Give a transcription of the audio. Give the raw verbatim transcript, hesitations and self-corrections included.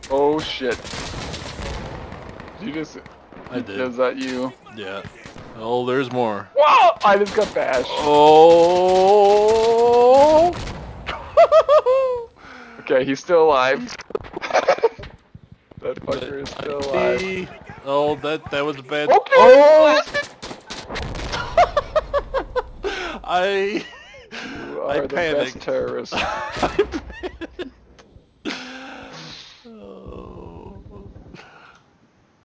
Oh shit. Did you just... I did. Is that you? Yeah. Oh, there's more. Whoa! I just got bashed. Oh! Okay, he's still alive. That fucker is still alive. Oh, that that was a bad. Okay. Oh! I. You are I the panicked. best terrorist. I panicked.